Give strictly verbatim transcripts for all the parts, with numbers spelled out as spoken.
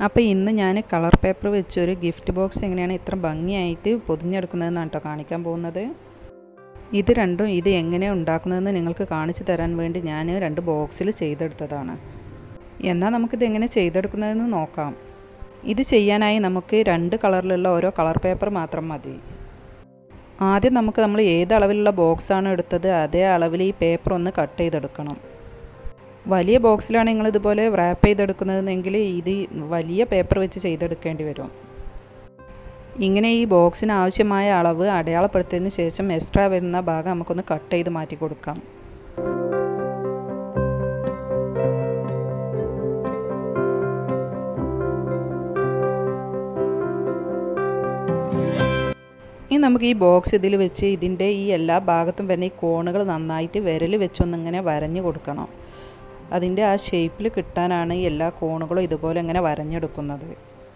അപ്പോൾ ഇന്ന് ഞാൻ കളർ പേപ്പർ വെച്ചൊരു ഗിഫ്റ്റ് ബോക്സ് എങ്ങനെയാണ് ഇത്ര ഭംഗിയായിട്ട് പൊതിഞ്ഞെടുക്കുന്നതെന്നാണ് കേട്ടോ കാണിക്കാൻ പോകുന്നത്. ഇത് രണ്ടും ഇത് എങ്ങനെ ഉണ്ടാക്കുന്നതെന്ന് നിങ്ങൾക്ക് കാണിച്ചു തരാൻ വേണ്ടി ഞാൻ രണ്ട് ബോക്സിൽ ചെയ്തെടുത്തതാണ്. എന്നാൽ നമുക്കിത് എങ്ങനെ ചെയ്തെടുക്കുന്നതെന്ന് നോക്കാം. ഇത് ചെയ്യാനായി നമുക്ക് രണ്ട് കളറിലുള്ള ഓരോ കളർ പേപ്പർ മാത്രം മതി. ആദ്യം നമുക്ക് നമ്മൾ ഏത് അളവിലുള്ള ബോക്സാണ് എടുത്തത് അതേ അളവിൽ ഈ പേപ്പർ ഒന്ന് കട്ട് ചെയ്തെടുക്കണം. വലിയ ബോക്സിലാണ് നിങ്ങൾ ഇതുപോലെ റാപ്പ് ചെയ്തെടുക്കുന്നതെങ്കിൽ ഇത് വലിയ പേപ്പർ വെച്ച് ചെയ്തെടുക്കേണ്ടി വരും. ഇങ്ങനെ ഈ ബോക്സിന് ആവശ്യമായ അളവ് അടയാളപ്പെടുത്തിയതിന് ശേഷം എക്സ്ട്രാ വരുന്ന ഭാഗം നമുക്കൊന്ന് കട്ട് ചെയ്ത് മാറ്റി കൊടുക്കാം. ഇനി നമുക്ക് ഈ ബോക്സ് ഇതിൽ വെച്ച് ഇതിൻ്റെ ഈ എല്ലാ ഭാഗത്തും വരുന്ന ഈ കോണുകൾ നന്നായിട്ട് വിരൽ വെച്ചൊന്നിങ്ങനെ വരഞ്ഞു കൊടുക്കണം. അതിൻ്റെ ആ ഷേപ്പിൽ കിട്ടാനാണ് ഈ എല്ലാ കോണുകളും ഇതുപോലെ ഇങ്ങനെ വരഞ്ഞെടുക്കുന്നത്.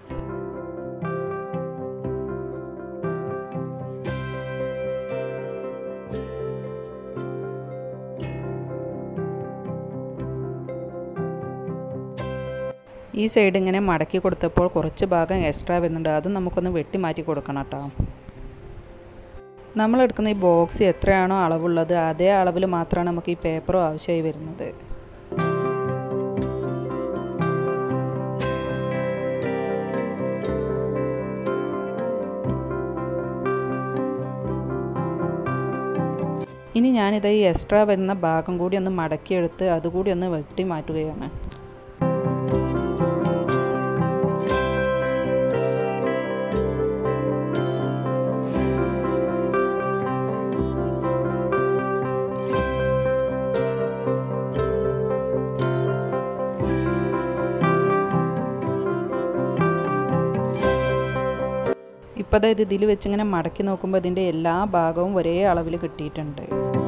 ഈ സൈഡ് ഇങ്ങനെ മടക്കി കൊടുത്തപ്പോൾ കുറച്ച് ഭാഗം എക്സ്ട്രാ വരുന്നുണ്ട്. അതും നമുക്കൊന്ന് വെട്ടി മാറ്റി കൊടുക്കണം കേട്ടോ. നമ്മളെടുക്കുന്ന ഈ ബോക്സ് എത്രയാണോ അളവുള്ളത് അതേ അളവിൽ മാത്രമാണ് നമുക്ക് ഈ പേപ്പറും ആവശ്യമായി വരുന്നത്. ഇനി ഞാനിത് ഈ എക്സ്ട്രാ വരുന്ന ഭാഗം കൂടി ഒന്ന് മടക്കിയെടുത്ത് അതുകൂടി ഒന്ന് വെട്ടി മാറ്റുകയാണ്. ഇപ്പോൾ അതായത് ഇതിൽ വെച്ചിങ്ങനെ മടക്കി നോക്കുമ്പോൾ ഇതിൻ്റെ എല്ലാ ഭാഗവും ഒരേ അളവിൽ കിട്ടിയിട്ടുണ്ട്.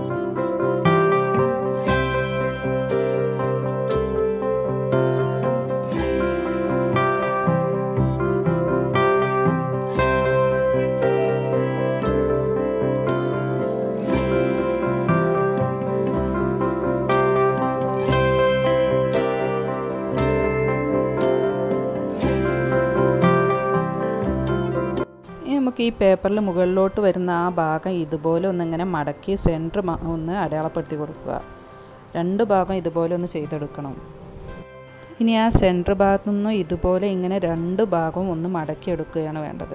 നമുക്ക് ഈ പേപ്പറിൽ മുകളിലോട്ട് വരുന്ന ആ ഭാഗം ഇതുപോലെ ഒന്നിങ്ങനെ മടക്കി സെൻറ്റർ ഒന്ന് അടയാളപ്പെടുത്തി കൊടുക്കുക. രണ്ട് ഭാഗം ഇതുപോലെ ഒന്ന് ചെയ്തെടുക്കണം. ഇനി ആ സെൻറ്റർ ഭാഗത്തു നിന്നും ഇതുപോലെ ഇങ്ങനെ രണ്ട് ഭാഗവും ഒന്ന് മടക്കി എടുക്കുകയാണ് വേണ്ടത്.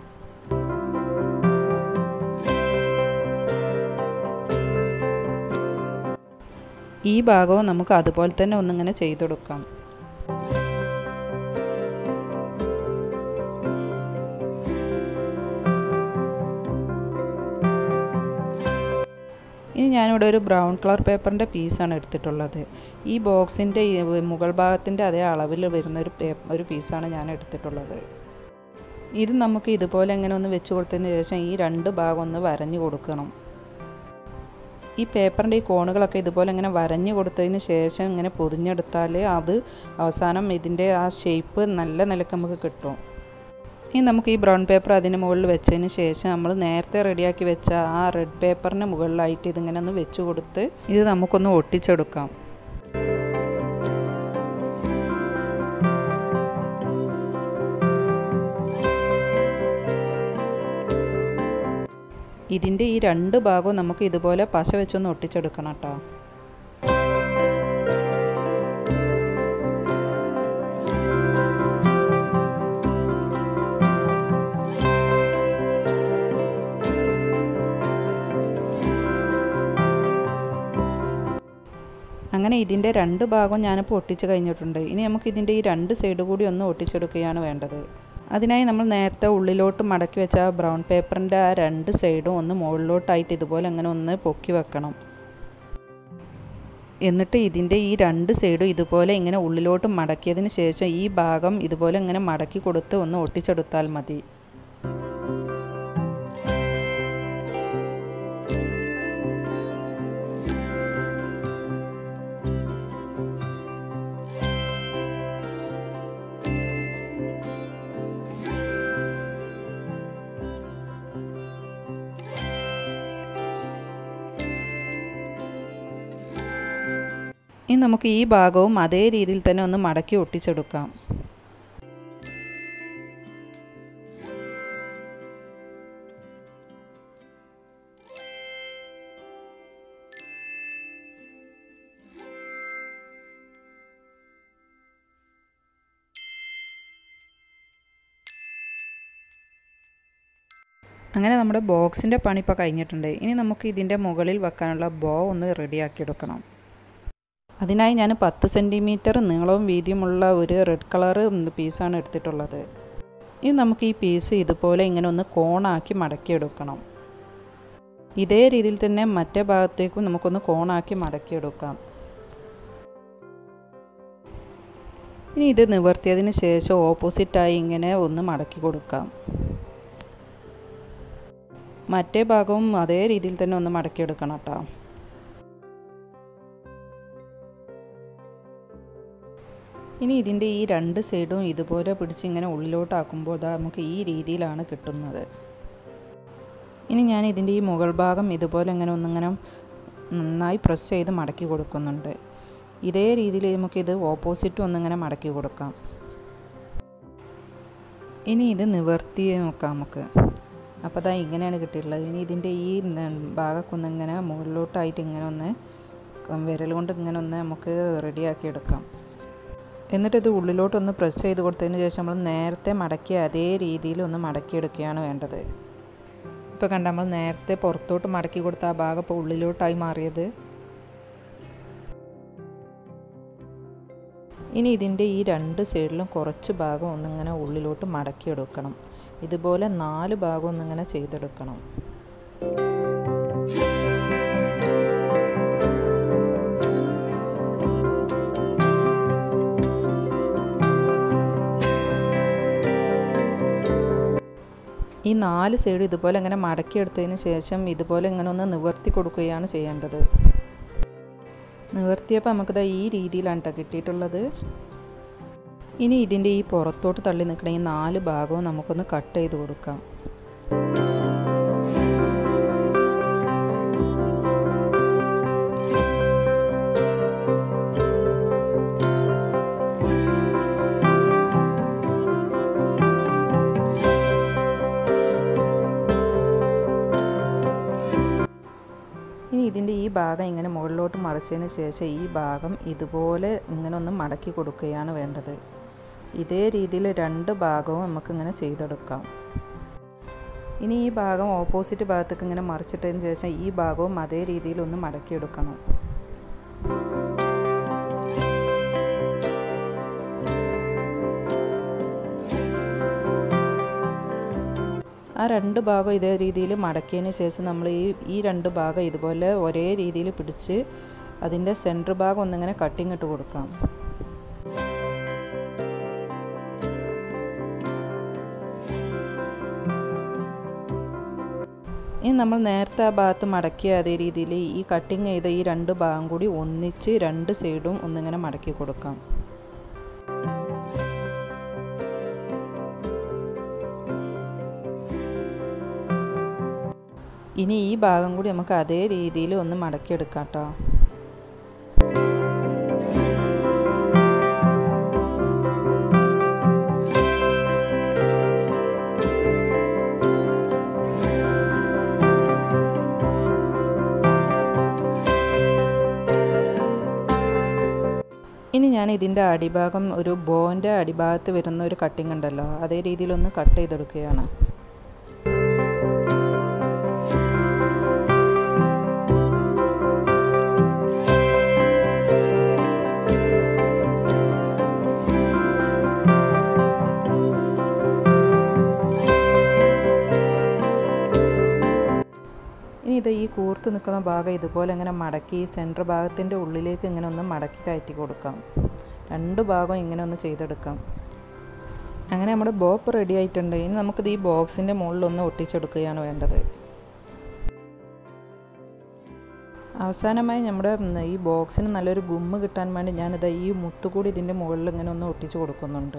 ഈ ഭാഗവും നമുക്ക് അതുപോലെ തന്നെ ഒന്നിങ്ങനെ ചെയ്തെടുക്കാം. ഇനി ഞാനിവിടെ ഒരു ബ്രൗൺ കളർ പേപ്പറിൻ്റെ പീസാണ് എടുത്തിട്ടുള്ളത്. ഈ ബോക്സിൻ്റെ മുകൾ ഭാഗത്തിൻ്റെ അതേ അളവിൽ വരുന്ന ഒരു പേപ്പർ ഒരു പീസാണ് ഞാൻ എടുത്തിട്ടുള്ളത്. ഇത് നമുക്ക് ഇതുപോലെ ഇങ്ങനെ ഒന്ന് വെച്ച് കൊടുത്തതിന് ശേഷം ഈ രണ്ട് ഭാഗം ഒന്ന് വരഞ്ഞു കൊടുക്കണം. ഈ പേപ്പറിൻ്റെ ഈ കോണുകളൊക്കെ ഇതുപോലെ ഇങ്ങനെ വരഞ്ഞു കൊടുത്തതിന് ശേഷം ഇങ്ങനെ പൊതിഞ്ഞെടുത്താൽ അത് അവസാനം ഇതിൻ്റെ ആ ഷേപ്പ് നല്ല നിലക്ക് നമുക്ക് കിട്ടും. ഇനി നമുക്ക് ഈ ബ്രൗൺ പേപ്പർ അതിന് മുകളിൽ വെച്ചതിന് ശേഷം നമ്മൾ നേരത്തെ റെഡിയാക്കി വെച്ച ആ റെഡ് പേപ്പറിന് മുകളിലായിട്ട് ഇതിങ്ങനെ ഒന്ന് വെച്ച് കൊടുത്ത് ഇത് നമുക്കൊന്ന് ഒട്ടിച്ചെടുക്കാം. ഇതിൻ്റെ ഈ രണ്ട് ഭാഗവും നമുക്ക് ഇതുപോലെ പശ വെച്ചൊന്ന് ഒട്ടിച്ചെടുക്കണം കേട്ടോ. അങ്ങനെ ഇതിൻ്റെ രണ്ട് ഭാഗവും ഞാനിപ്പോൾ ഒട്ടിച്ച് കഴിഞ്ഞിട്ടുണ്ട്. ഇനി നമുക്ക് ഇതിൻ്റെ ഈ രണ്ട് സൈഡ് കൂടി ഒന്ന് ഒട്ടിച്ചെടുക്കുകയാണ് വേണ്ടത്. അതിനായി നമ്മൾ നേരത്തെ ഉള്ളിലോട്ട് മടക്കി വെച്ച ആ ബ്രൗൺ പേപ്പറിൻ്റെ ആ രണ്ട് സൈഡും ഒന്ന് മുകളിലോട്ടായിട്ട് ഇതുപോലെ അങ്ങനെ ഒന്ന് പൊക്കി വെക്കണം. എന്നിട്ട് ഇതിൻ്റെ ഈ രണ്ട് സൈഡും ഇതുപോലെ ഇങ്ങനെ ഉള്ളിലോട്ട് മടക്കിയതിന് ശേഷം ഈ ഭാഗം ഇതുപോലെ ഇങ്ങനെ മടക്കി കൊടുത്ത് ഒന്ന് ഒട്ടിച്ചെടുത്താൽ മതി. ഇനി നമുക്ക് ഈ ഭാഗവും അതേ രീതിയിൽ തന്നെ ഒന്ന് മടക്കി ഒട്ടിച്ചെടുക്കാം. അങ്ങനെ നമ്മുടെ ബോക്സിൻ്റെ പണി ഇപ്പോൾ കഴിഞ്ഞിട്ടുണ്ട്. ഇനി നമുക്ക് ഇതിൻ്റെ മുകളിൽ വെക്കാനുള്ള ബോ ഒന്ന് റെഡിയാക്കി എടുക്കണം. അതിനായി ഞാൻ പത്ത് സെൻറ്റിമീറ്റർ നീളവും വീതിയുമുള്ള ഒരു റെഡ് കളർ പീസാണ് എടുത്തിട്ടുള്ളത്. ഇനി നമുക്ക് ഈ പീസ് ഇതുപോലെ ഇങ്ങനെ ഒന്ന് കോണാക്കി മടക്കിയെടുക്കണം. ഇതേ രീതിയിൽ തന്നെ മറ്റേ ഭാഗത്തേക്കും നമുക്കൊന്ന് കോണാക്കി മടക്കിയെടുക്കാം. ഇനി ഇത് നിവർത്തിയതിന് ശേഷം ഓപ്പോസിറ്റായി ഇങ്ങനെ ഒന്ന് മടക്കി കൊടുക്കാം. മറ്റേ ഭാഗവും അതേ രീതിയിൽ തന്നെ ഒന്ന് മടക്കിയെടുക്കണം കേട്ടോ. ഇനി ഇതിൻ്റെ ഈ രണ്ട് സൈഡും ഇതുപോലെ പിടിച്ച് ഇങ്ങനെ ഉള്ളിലോട്ടാക്കുമ്പോൾ ഇതാ നമുക്ക് ഈ രീതിയിലാണ് കിട്ടുന്നത്. ഇനി ഞാൻ ഇതിൻ്റെ ഈ മുകൾ ഭാഗം ഇതുപോലെ ഇങ്ങനെ ഒന്നിങ്ങനെ നന്നായി പ്രസ് ചെയ്ത് മടക്കി കൊടുക്കുന്നുണ്ട്. ഇതേ രീതിയിൽ നമുക്കിത് ഓപ്പോസിറ്റും ഒന്നിങ്ങനെ മടക്കി കൊടുക്കാം. ഇനി ഇത് നിവർത്തി നോക്കാം നമുക്ക്. അപ്പോൾ അതാ ഇങ്ങനെയാണ് കിട്ടിയിട്ടുള്ളത്. ഇനി ഇതിൻ്റെ ഈ ഭാഗമൊക്കെ ഒന്നിങ്ങനെ മുകളിലോട്ടായിട്ട് ഇങ്ങനെ ഒന്ന് വിരൽ കൊണ്ട് ഇങ്ങനെ ഒന്ന് നമുക്ക് റെഡിയാക്കി എടുക്കാം. എന്നിട്ട് ഇത് ഉള്ളിലോട്ടൊന്ന് പ്രസ് ചെയ്ത് കൊടുത്തതിന് ശേഷം നമ്മൾ നേരത്തെ മടക്കിയ അതേ രീതിയിൽ ഒന്ന് മടക്കിയെടുക്കുകയാണ് വേണ്ടത്. ഇപ്പോൾ കണ്ട നമ്മൾ നേരത്തെ പുറത്തോട്ട് മടക്കി കൊടുത്ത ആ ഭാഗം ഇപ്പോൾ ഉള്ളിലോട്ടായി മാറിയത്. ഇനി ഇതിൻ്റെ ഈ രണ്ട് സൈഡിലും കുറച്ച് ഭാഗം ഒന്നിങ്ങനെ ഉള്ളിലോട്ട് മടക്കിയെടുക്കണം. ഇതുപോലെ നാല് ഭാഗം ഒന്നിങ്ങനെ ചെയ്തെടുക്കണം. ഈ നാല് സൈഡ് ഇതുപോലെ ഇങ്ങനെ മടക്കിയെടുത്തതിന് ശേഷം ഇതുപോലെ ഇങ്ങനെ ഒന്ന് നിവർത്തി കൊടുക്കുകയാണ് ചെയ്യേണ്ടത്. നിവർത്തിയപ്പോൾ നമുക്കിത് ഈ രീതിയിലാണ് കേട്ടോ കിട്ടിയിട്ടുള്ളത്. ഇനി ഇതിൻ്റെ ഈ പുറത്തോട്ട് തള്ളി നിൽക്കുന്ന ഈ നാല് ഭാഗവും നമുക്കൊന്ന് കട്ട് ചെയ്ത് കൊടുക്കാം. ഇനി ഇതിൻ്റെ ഈ ഭാഗം ഇങ്ങനെ മുകളിലോട്ട് മറിച്ചതിന് ശേഷം ഈ ഭാഗം ഇതുപോലെ ഇങ്ങനെ ഒന്ന് മടക്കി കൊടുക്കുകയാണ് വേണ്ടത്. ഇതേ രീതിയിൽ രണ്ട് ഭാഗവും നമുക്കിങ്ങനെ ചെയ്തെടുക്കാം. ഇനി ഈ ഭാഗം ഓപ്പോസിറ്റ് ഭാഗത്തേക്ക് ഇങ്ങനെ മറിച്ചിട്ടതിന് ശേഷം ഈ ഭാഗവും അതേ രീതിയിൽ ഒന്ന് മടക്കിയെടുക്കണം. ആ രണ്ട് ഭാഗം ഇതേ രീതിയിൽ മടക്കിയതിന് ശേഷം നമ്മൾ ഈ ഈ രണ്ട് ഭാഗം ഇതുപോലെ ഒരേ രീതിയിൽ പിടിച്ച് അതിൻ്റെ സെൻറ്റർ ഭാഗം ഒന്നിങ്ങനെ കട്ടിങ് ഇട്ട് കൊടുക്കാം. ഇനി നമ്മൾ നേരത്തെ ആ ഭാഗത്ത് മടക്കിയ അതേ രീതിയിൽ ഈ കട്ടിങ് ചെയ്ത ഈ രണ്ട് ഭാഗം കൂടി ഒന്നിച്ച് രണ്ട് സൈഡും ഒന്നിങ്ങനെ മടക്കി കൊടുക്കാം. ഇനി ഈ ഭാഗം കൂടി നമുക്ക് അതേ രീതിയിൽ ഒന്ന് മടക്കിയെടുക്കാം കേട്ടോ. ഇനി ഞാൻ ഇതിൻ്റെ അടിഭാഗം ഒരു ബോൻ്റെ അടിഭാഗത്ത് വരുന്ന ഒരു കട്ടിങ് ഉണ്ടല്ലോ, അതേ രീതിയിലൊന്ന് കട്ട് ചെയ്തെടുക്കുകയാണ്. ഇനി ഇത് ഈ കൂർത്ത് നിൽക്കുന്ന ഭാഗം ഇതുപോലെ ഇങ്ങനെ മടക്കി സെൻറ്റർ ഭാഗത്തിൻ്റെ ഉള്ളിലേക്ക് ഇങ്ങനെ ഒന്ന് മടക്കി കയറ്റി കൊടുക്കാം. രണ്ട് ഭാഗം ഇങ്ങനെ ഒന്ന് ചെയ്തെടുക്കാം. അങ്ങനെ നമ്മുടെ ബോപ്പ് റെഡി ആയിട്ടുണ്ട്. ഇനി നമുക്കിത് ഈ ബോക്സിൻ്റെ മുകളിലൊന്ന് ഒട്ടിച്ചെടുക്കുകയാണ് വേണ്ടത്. അവസാനമായി നമ്മുടെ ഈ ബോക്സിന് നല്ലൊരു ഗുമ്മ് കിട്ടാൻ വേണ്ടി ഞാനിത് ഈ മുത്തുകൂടി ഇതിൻ്റെ മുകളിൽ ഇങ്ങനെ ഒന്ന് ഒട്ടിച്ച് കൊടുക്കുന്നുണ്ട്.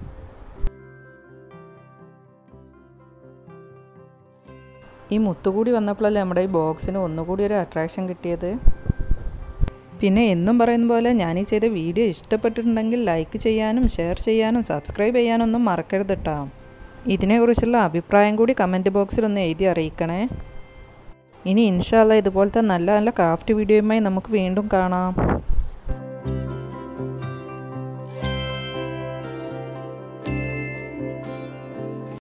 ഈ മുത്തുകൂടി വന്നപ്പോഴല്ലേ നമ്മുടെ ഈ ബോക്സിന് ഒന്നുകൂടി ഒരു അട്രാക്ഷൻ കിട്ടിയത്. പിന്നെ എന്നും പറയുന്ന പോലെ ഞാൻ ഈ ചെയ്ത വീഡിയോ ഇഷ്ടപ്പെട്ടിട്ടുണ്ടെങ്കിൽ ലൈക്ക് ചെയ്യാനും ഷെയർ ചെയ്യാനും സബ്സ്ക്രൈബ് ചെയ്യാനൊന്നും മറക്കരുത് കേട്ടോ. ഇതിനെക്കുറിച്ചുള്ള അഭിപ്രായം കൂടി കമൻറ്റ് ബോക്സിലൊന്ന് എഴുതി അറിയിക്കണേ. ഇനി ഇൻഷാ അല്ലാഹ് ഇതുപോലത്തെ നല്ല നല്ല ക്രാഫ്റ്റ് വീഡിയോയുമായി നമുക്ക് വീണ്ടും കാണാം.